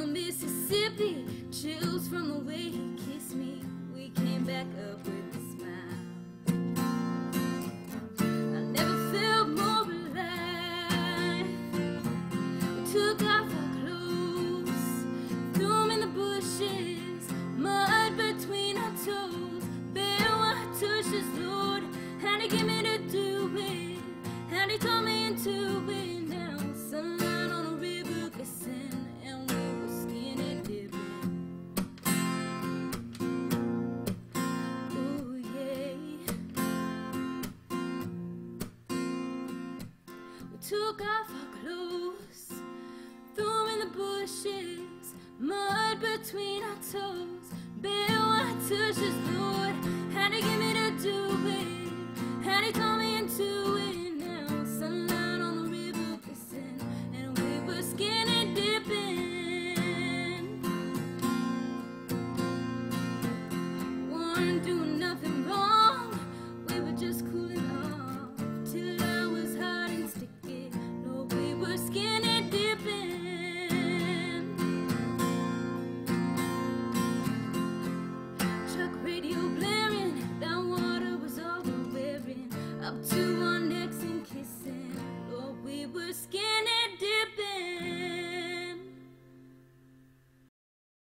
the Mississippi, chills from the way he kissed me. We came back up with a smile. I never felt more alive. We took off our clothes, threw them in the bushes, mud between our toes, bare white tushes, Lord, and he gave me to do it, and he taught me into it. Now sunlight on a river glisten, and we were skinny dipping. Ooh yeah. We took off our clothes, threw them in the bushes, mud between our toes, bare white tushes, Lord, and he gave me to do it, and he taught me into it.